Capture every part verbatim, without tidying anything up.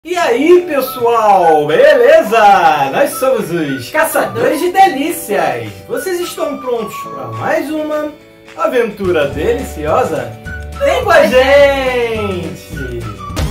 E aí, pessoal, beleza? Nós somos os Caçadores de Delícias. Vocês estão prontos para mais uma aventura deliciosa? Vem com a gente!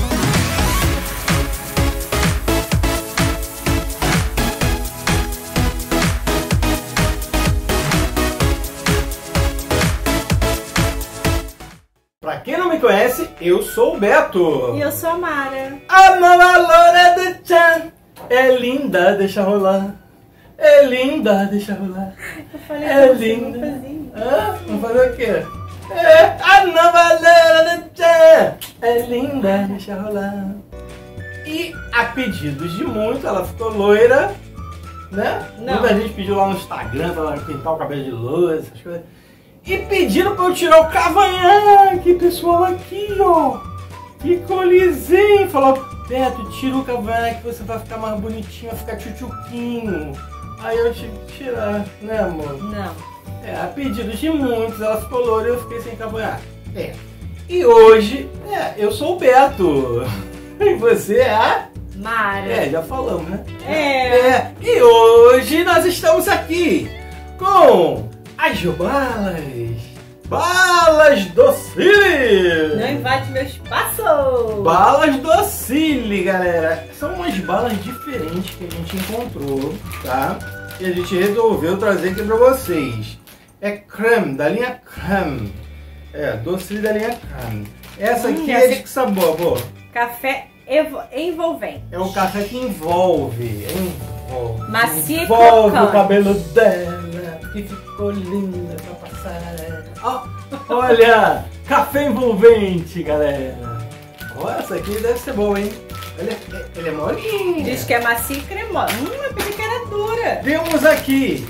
Pra quem não me conhece, eu sou o Beto. E eu sou a Mara. A nova loura do Tchan é linda, deixa rolar. É linda, deixa rolar. Eu falei É linda. Ah, vamos fazer o quê? É a nova loura do Tchan é linda, deixa rolar. E a pedidos de muito, ela ficou loira, né? Não. Muita gente pediu lá no Instagram pra ela pintar o cabelo de loira, essas coisas. E pediram pra eu tirar o cavanhaque, pessoal, aqui, ó. Ficou lisinho. Falou, Beto, tira o cavanhaque que você vai ficar mais bonitinho, vai ficar tchutchuquinho. Aí eu tive que tirar, né, amor? Não. É, a pedido de muitos, ela ficou loura e eu fiquei sem cavanhaque. É. E hoje, é, eu sou o Beto. E você é a... Mara. É, já falamos, né? É. É. E hoje nós estamos aqui com... as balas, balas docile. Não invade meu espaço. Balas docile, galera. São umas balas diferentes que a gente encontrou, tá? E a gente resolveu trazer aqui pra vocês. É creme, da linha creme. É, docile da linha creme. Essa Hum, aqui essa é de que sabor, amor? Café evo- envolvente. É um café que envolve. Envolve. Macio e envolve crocante. o cabelo dela. Que ficou linda pra passar. Ó, olha, café envolvente, galera. Ó, essa aqui deve ser boa, hein? Ele é, ele é molinho. Diz que é macia e cremosa. Hum, eu pensei que era dura. Temos aqui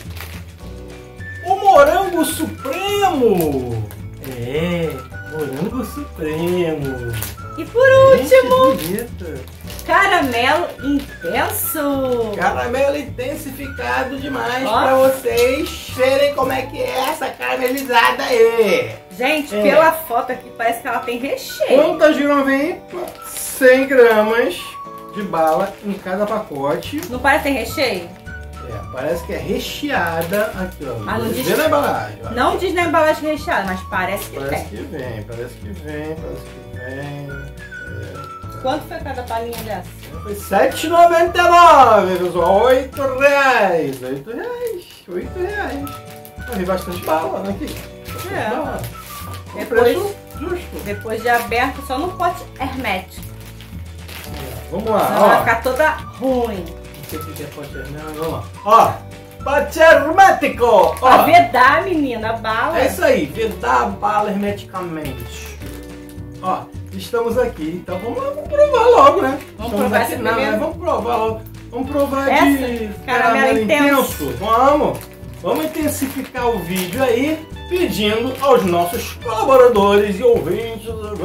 o morango supremo. É, morango supremo. E por último, Gente, que bonito. caramelo intenso. Caramelo intensificado demais Ó. pra vocês verem como é que é essa caramelizada aí. Gente, É. pela foto aqui parece que ela tem recheio. Quantas giram vem? cem gramas de bala em cada pacote. Não parece que tem recheio? É, parece que é recheada aqui, ó. Mas não diz- Vê na embalagem, ó. Não diz na embalagem recheada, mas parece que Parece tem. que vem, parece que vem, parece que vem. Quanto foi cada balinha dessa? Foi sete reais e noventa e nove, pessoal. oito reais. oito reais. oito reais. Eu vi bastante bala né, aqui. Bastante É. bala. Um Depois- preço justo. Depois de aberto, só no pote hermético. Vamos lá, Senão vai ó. ficar toda ruim. Não sei o que é pote hermético, mas vamos lá. Ó, pote hermético. Pra Ó, vedar, menina, a bala. é isso aí, vedar a bala hermeticamente. Ó, estamos aqui, então vamos, vamos provar logo, né? Vamos Estamos provar aqui, essa não, primeiro? né? Vamos provar logo. Vamos provar Essa? de Caramelo caramelo intenso. intenso. Vamos. Vamos intensificar o vídeo aí, pedindo aos nossos colaboradores e ouvintes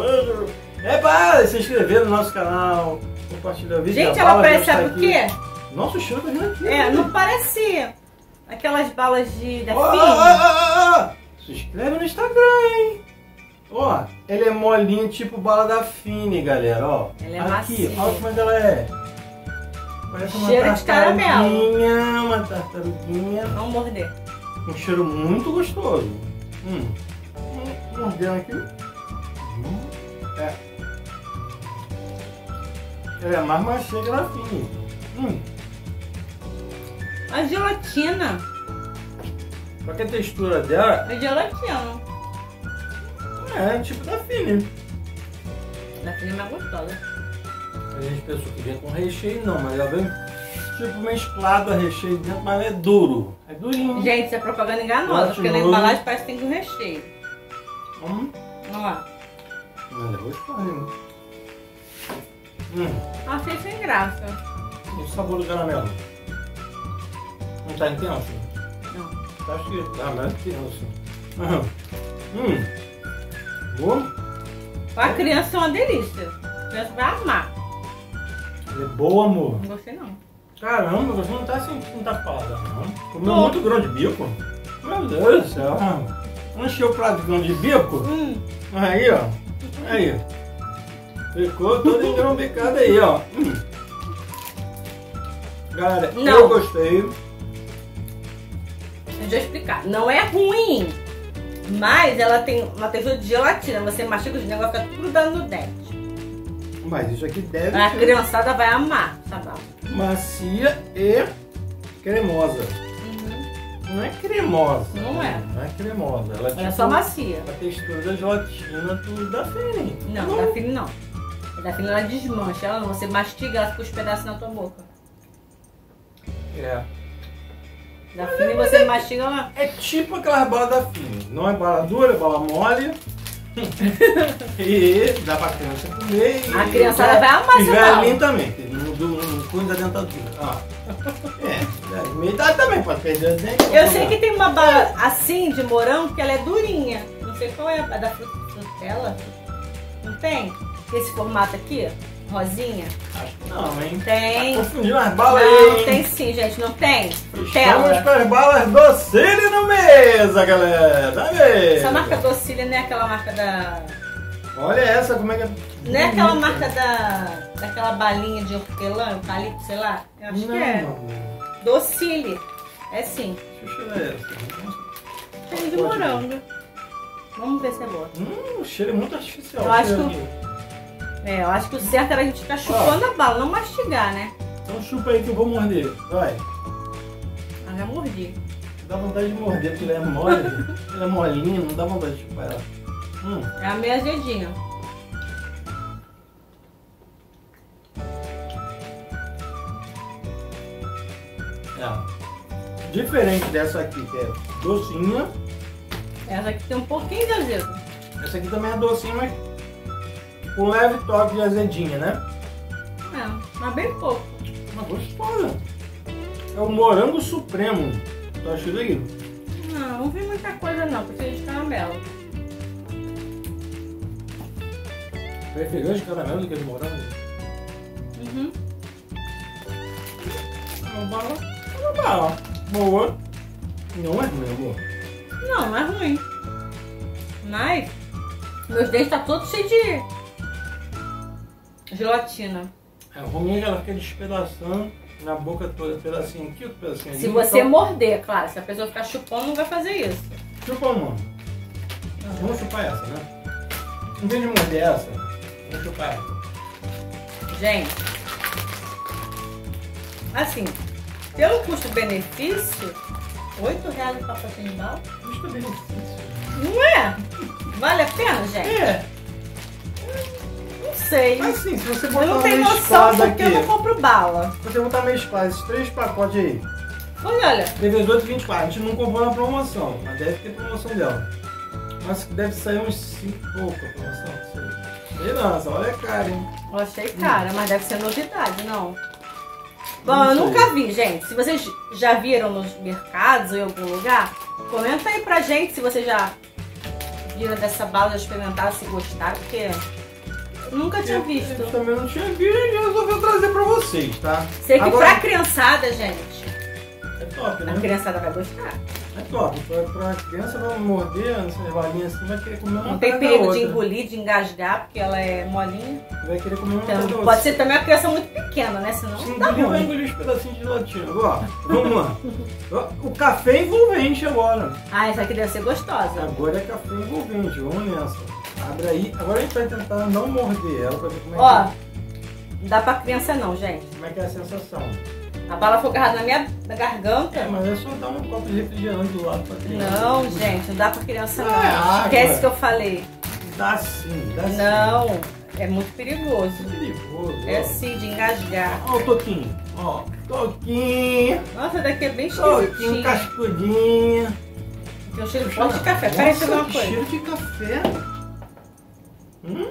é para se inscrever no nosso canal, compartilhar o vídeo. Gente, a ela bala parece, já está sabe o aqui. quê? Nossa, o cheiro tá vindo aqui. É, né? não parece aquelas balas de da Ó, ó, Fini. ó, ó, ó. Se inscreve no Instagram, hein? Ó, ele é molinho tipo bala da Fini, galera, ó. Ele é aqui, macio. olha como é que ela é. Parece uma Cheiro de caramelo. tartaruguinha, uma tartaruguinha. Vamos morder. Um cheiro muito gostoso. Hum. Hum, mordendo aqui. Hum. É. Ela é mais macia que a da Fini. Hum. A gelatina. Só que a textura dela A gelatina. é tipo da Fini. Da Fini é mais gostosa. A gente pensou que vinha com recheio, não, mas ela vem tipo mesclado a recheio dentro, mas é duro. É durinho. Gente, isso é propaganda enganosa, porque na Gelatinoso. embalagem parece que tem com recheio. Hum, Olha lá. mas é gostoso. Hum, Achei sem graça. e o sabor do caramelo? Não tá intenso? Não. Acho que tá mais intenso. Aham. Hum. Boa. Pra criança é uma delícia. A criança vai amar. É boa, amor. Não gostei não. Caramba, você não tá assim, não tá falada, não. Comeu Tô. muito grão de bico. Meu Deus do céu. Encheu o prato de grão de bico. Hum. Aí, ó. Aí. Ficou todo engrambicado aí, ó. Hum. Galera, Não. eu gostei. Deixa eu explicar. Não é ruim, mas ela tem uma textura de gelatina. Você mastiga os negócios, fica tudo grudando no dente. Mas isso aqui deve A ser criançada vai amar, tá bom? macia e cremosa. Uhum. Não é cremosa. Não é. Não é cremosa. Ela é, Ela é tipo só macia. a textura da gelatina do da Fini. Não, da Fini não. Da Fini ela desmancha, ela não. Você mastiga, ela fica os pedaços na tua boca. É. Da Fini você mastiga, ela... É tipo aquelas balas da Fini. Não é bala dura, é bala mole. E dá pra criança comer. E A criançada vai amar e essa velhinho bala. também, que não, não, não cuida da dentadura. Ah. É, meia idade também pode perder os dentes. Eu sei que tem uma bala assim de morango que ela é durinha. Não sei qual é, a da Frut- Frutella. Não tem? Esse formato aqui, rosinha. Acho que não, hein? Tem. Tá confundindo as balas Não, aí. tem sim, gente, não tem? Estamos Frutella. com as balas Docile no mesa, galera. Tá vendo? Essa marca Docile não é aquela marca da... Olha essa, como é que é. Não é aquela bonita. marca da... daquela balinha de hortelã, eucalipto, sei lá? Eu acho Não, que é. mano. Docile. É sim. Deixa eu ver essa. Tem de Pode morango. Vamos ver se é boa. Hum, o cheiro é muito artificial. Eu acho Cheiro que- aqui. É, eu acho que o certo era a gente ficar chupando a bala, não mastigar, né? Então chupa aí que eu vou morder. Vai. Ah, já mordi. Dá vontade de morder, porque ela é mole. Ela é molinha, não dá vontade de chupar ela. Hum. É a meia azedinha. É. Diferente dessa aqui, que é docinha. Essa aqui tem um pouquinho de azedo. Essa aqui também é docinha, mas com leve toque de azedinha, né? É, mas bem pouco. Uma gostosa. É o morango supremo. Tá achando aí? Não, não vi muita coisa não, preciso de caramelo. Preferiu de caramelo do que de morango? Uhum. É uma bala. É uma bala. Boa. Não é ruim, amor. Não, não é ruim. Mas meus dentes tá todos cheios de gelatina. É ruim que ela fica despedaçando na boca toda, pedacinho aqui, outro pedacinho ali. Se você Então, morder, claro, se a pessoa ficar chupando, não vai fazer isso. chupa uma. Vamos chupar essa, né? Em vez de morder essa, vamos chupar essa. Gente, assim, pelo custo-benefício, oito reais o pacotinho de bala. Custa benefício. Não é? Vale a pena, gente? É, Não sei. assim, se você Eu botar não uma tenho noção mesclada porque aqui, eu não compro bala. se você botar mesclar esses três pacotes aí, Olha, olha. divisor de vinte e quatro, a gente não comprou na promoção, mas deve ter promoção dela. Mas deve sair uns cinco e pouco a promoção, não sei. Sei não, essa olha é cara, hein? Eu achei cara, mas deve ser novidade, não. Bom, Não eu sei. nunca vi, gente. Se vocês já viram nos mercados ou em algum lugar, comenta aí pra gente se vocês já viram dessa bala, já experimentaram, se gostaram, porque eu nunca tinha Eu- visto. Eu também não tinha visto e resolveu trazer pra vocês, tá? Sei que Agora, pra criançada, gente, é top, né? a criançada vai gostar. É top. Pra, pra criança vai morder essas balinhas assim, vai querer comer uma Não tem atrás da perigo de outra. engolir, de engasgar, porque ela é molinha. Vai querer comer uma atrás da Então, outra. pode ser também uma criança muito pequena, né? Senão Se não dá engolir, vai ruim. engolir os pedacinhos de latinha. Ó, vamos lá. Ó, o café envolvente agora. Ah, essa aqui deve ser gostosa. Agora é café envolvente, vamos nessa. Abre aí. Agora a gente vai tentar não morder ela pra ver como é, Ó, que, não dá pra criança não, gente. como é que é a sensação. A bala foi agarrada na minha na É, garganta. mas é só dar um copo de refrigerante do lado pra criança. Não, gente, não dá pra criança não. Ah, é água. Esquece que eu falei. Dá sim, dá sim. Não, é muito perigoso. Perigoso. É ó. sim, de engasgar. Ó o toquinho. Ó, toquinho. Nossa, daqui é bem Toquinho esquisitinho. cascudinho. Tem um cheiro forte de café. Peraí, deixa eu ver uma que coisa. cheiro de café. Hum,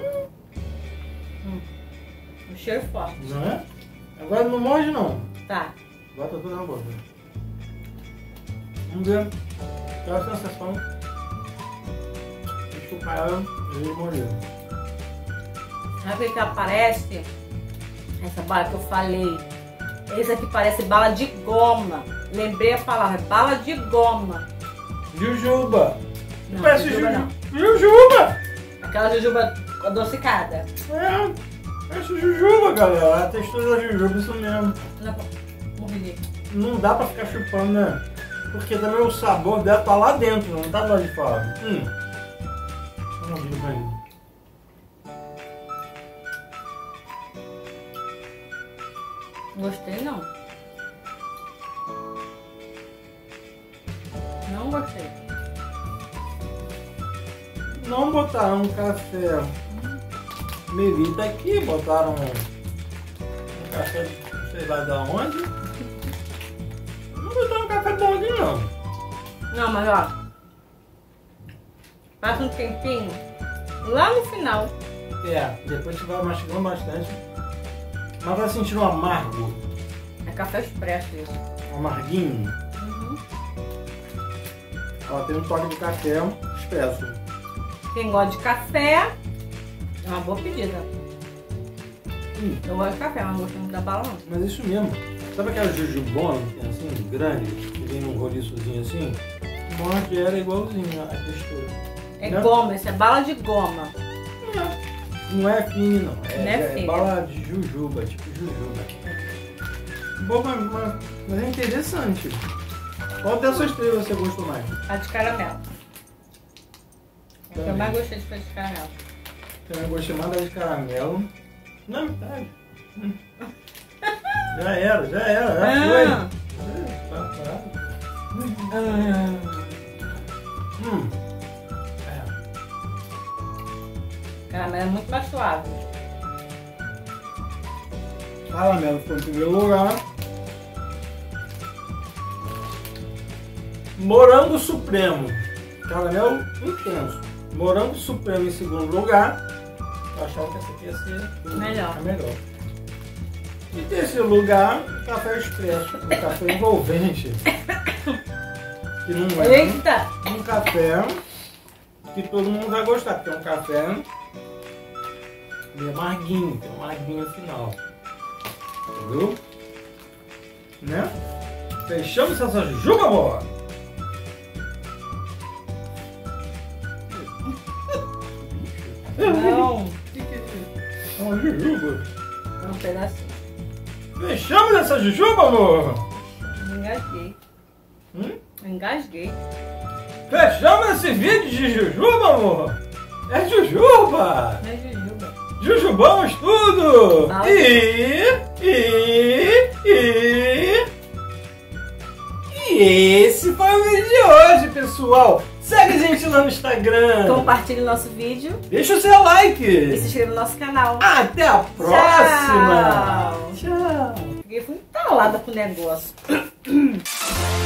Um cheiro forte. não é? Agora não morde não. Tá. Bota tudo na boca. Vamos ver. Qual é a sensação? Deixa eu chupar ela e morder. Sabe o que aparece? Essa bala que eu falei. Esse aqui parece bala de goma. Lembrei a palavra, bala de goma. Jujuba. Não, Parece jujuba juju- não. Jujuba. Aquela jujuba adocicada. É, parece jujuba, galera. A textura da jujuba, isso mesmo. Não, Morri. Não dá pra ficar chupando, né? Porque também o sabor dela tá lá dentro, não tá lá de fora. Hum. Vamos abrir o banho. Gostei não. Não gostei. Não botaram um café Melita aqui, botaram um café, sei lá da onde. Não botaram um café bom aqui não. Não, mas ó. Passa um tempinho. Lá no final. É, depois você vai mastigando bastante. Mas vai sentir um amargo. É café expresso isso. Um amarguinho. Uhum. Ó, tem um toque de café expresso. Quem gosta de café, é uma boa pedida. Hum. Eu gosto de café, mas não gosto muito da bala não. Mas é isso mesmo. Sabe aquela jujubona que tem assim, grande, que vem num roliçozinho assim? Morde era igualzinho a textura. É Né? goma, isso é bala de goma. Não é fine não, é, Não é é fine. bala de jujuba, tipo jujuba. Bom, mas, mas- mas é interessante. Qual dessas três você gostou mais? A de caramelo. O que eu Também. mais gostei de foi de caramelo. Eu gostei mais da de caramelo. Não, tá. Hum. Já era, já era, já Ah. foi. É, tá parado. Hum. Hum. Caramelo é muito mais suave. Caramelo foi em primeiro lugar. Morango Supremo. Caramelo intenso. Morango Supremo em segundo lugar. Eu achava que essa aqui ia ser Melhor. a melhor. E em terceiro lugar, o café expresso. Um café envolvente. Que não é Eita! um café que todo mundo vai gostar, porque é um café meio amarguinho, tem um amarguinho no final. Entendeu? Né? Fechamos essa juba boa! Não, O que que é isso? É uma jujuba. é um pedacinho. Fechamos essa jujuba, amor! Engasguei. Hum? Engasguei. Fechamos esse vídeo de jujuba, amor! É jujuba! Não é jujuba. Jujubamos tudo! Ah, E, e, e... E esse foi o vídeo de hoje, pessoal! Segue a gente lá no Instagram! Compartilhe o nosso vídeo Deixa o seu like! e se inscreva no nosso canal. Até a próxima! Tchau! Fiquei entalada com o negócio.